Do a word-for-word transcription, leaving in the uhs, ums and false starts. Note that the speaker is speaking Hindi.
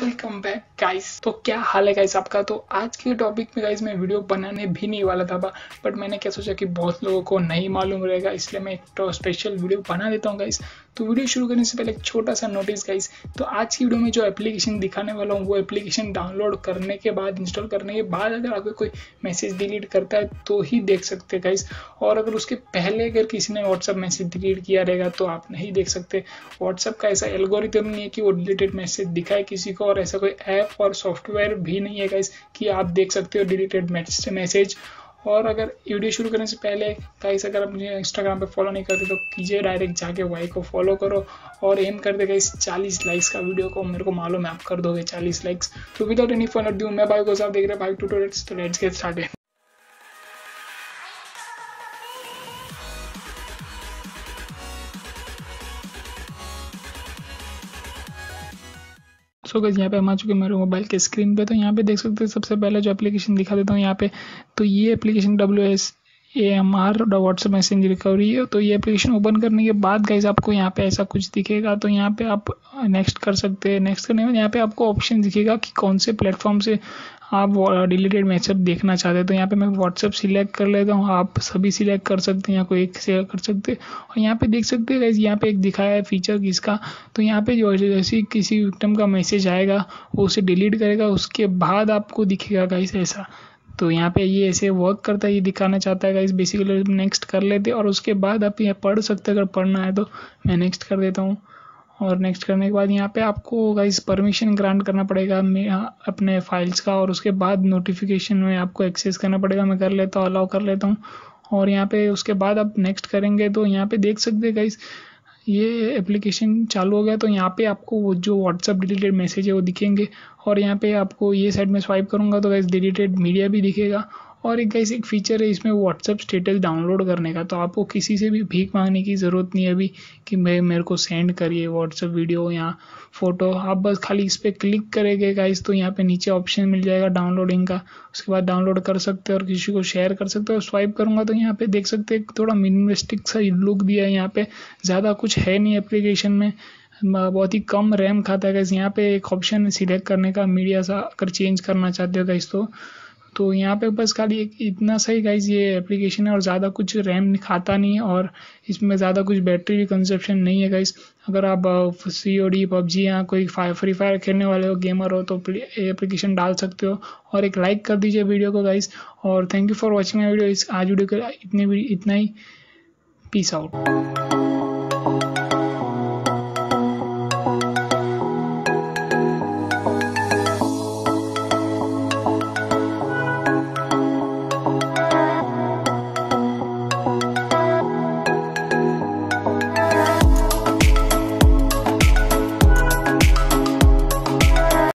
Welcome back guys. तो क्या हाल है गाइस आपका। तो आज के टॉपिक में गाइस मैं वीडियो बनाने भी नहीं वाला था, बट मैंने क्या सोचा कि बहुत लोगों को नहीं मालूम रहेगा, इसलिए मैं एक तो स्पेशल वीडियो बना देता हूँ गाइस। तो वीडियो शुरू करने से पहले एक छोटा सा नोटिस गाइस। तो आज की वीडियो में जो एप्लीकेशन दिखाने वाला हूँ वो एप्लीकेशन डाउनलोड करने के बाद, इंस्टॉल करने के बाद अगर आपको कोई मैसेज डिलीट करता है तो ही देख सकते गाइस। और अगर उसके पहले अगर किसी ने व्हाट्सअप मैसेज डिलीट किया रहेगा तो आप नहीं देख सकते। व्हाट्सअप का ऐसा एल्गोरिथम नहीं है कि वो डिलीटेड मैसेज दिखाए किसी को, और ऐसा कोई ऐप और सॉफ्टवेयर भी नहीं है गाइस कि आप देख सकते हो डिलीटेड मैसेज। और अगर वीडियो शुरू करने से पहले गाइस, अगर आप मुझे इंस्टाग्राम पे फॉलो नहीं करते तो कीजिए, डायरेक्ट जाके वाई को फॉलो करो और एम कर दे गाइस चालीस लाइक्स का वीडियो को। मेरे को मालूम है आप कर दोगे चालीस लाइक्स। तो विदाउट एनी फर्दर ड्यू मैं भाई को साथ देख रहे हैं भाई ट्यूटोरियल्स। तो let's get started. So guys यहाँ पे हम आ चुके हैं मेरे मोबाइल के स्क्रीन पे। तो यहाँ पे देख सकते हैं, सबसे पहले जो एप्लीकेशन दिखा देता हूँ यहाँ पे। तो ये application W S A M R WhatsApp message recovery है। तो ये एप्लीकेशन ओपन करने के बाद गाइस आपको यहाँ पे ऐसा कुछ दिखेगा। तो यहाँ पे आप नेक्स्ट कर सकते हैं। नेक्स्ट करने में यहाँ पे आपको ऑप्शन दिखेगा कि कौन से प्लेटफॉर्म से आप डिलीटेड मैसेज देखना चाहते हैं। तो यहाँ पे मैं व्हाट्सएप सिलेक्ट कर लेता हूँ, आप सभी सिलेक्ट कर सकते हैं या कोई एक सिलेक्ट कर सकते हैं। और यहाँ पे देख सकते हैं गाइस, यहाँ पे एक दिखाया है फीचर किसका। तो यहाँ पे जो जैसे किसी विक्टिम का मैसेज आएगा वो उसे डिलीट करेगा, उसके बाद आपको दिखेगा गाइस ऐसा। तो यहाँ पे ये ऐसे वर्क करता है, ये दिखाना चाहता है गाइस बेसिकली। नेक्स्ट कर लेते और उसके बाद आप ये पढ़ सकते हैं, अगर पढ़ना है तो मैं नेक्स्ट कर देता हूँ। और नेक्स्ट करने के बाद यहाँ पे आपको गाइस परमिशन ग्रांट करना पड़ेगा अपने फाइल्स का, और उसके बाद नोटिफिकेशन में आपको एक्सेस करना पड़ेगा। मैं कर लेता हूँ, अलाउ कर लेता हूँ। और यहाँ पे उसके बाद आप नेक्स्ट करेंगे तो यहाँ पे देख सकते हैं गाइस ये एप्लीकेशन चालू हो गया। तो यहाँ पे आपको वो जो व्हाट्सअप डिलीटेड मैसेज है वो दिखेंगे। और यहाँ पे आपको ये साइड में स्वाइप करूँगा तो गाइस डिलीटेड मीडिया भी दिखेगा। और एक गाइस एक फीचर है इसमें व्हाट्सअप स्टेटस डाउनलोड करने का। तो आपको किसी से भी भीख मांगने की ज़रूरत नहीं है अभी कि मैं मेरे को सेंड करिए व्हाट्सअप वीडियो या फोटो। आप बस खाली इस पर क्लिक करेंगे गाइस तो यहाँ पे नीचे ऑप्शन मिल जाएगा डाउनलोडिंग का। उसके बाद डाउनलोड कर सकते हैं और किसी को शेयर कर सकते हो। स्वाइप करूँगा तो यहाँ पे देख सकते हैं थोड़ा मिनिमलिस्टिक सा लुक दिया है। यहाँ पे ज़्यादा कुछ है नहीं एप्लीकेशन में, बहुत ही कम रैम खाता है गाइस। यहाँ पे एक ऑप्शन है सिलेक्ट करने का, मीडिया सा अगर चेंज करना चाहते हो गाइस तो तो यहाँ पे बस खाली एक इतना सही गाइस ये एप्लीकेशन है, और ज़्यादा कुछ रैम खाता नहीं है, और इसमें ज़्यादा कुछ बैटरी भी कंजप्शन नहीं है गाइस। अगर आप सी ओ डी पबजी या कोई फायर फ्री फायर खेलने वाले हो, गेमर हो, तो एप्लीकेशन डाल सकते हो। और एक लाइक कर दीजिए वीडियो को गाइस। और thank you for watching my video. इस आज वीडियो के इतने भी इतना ही। Peace out.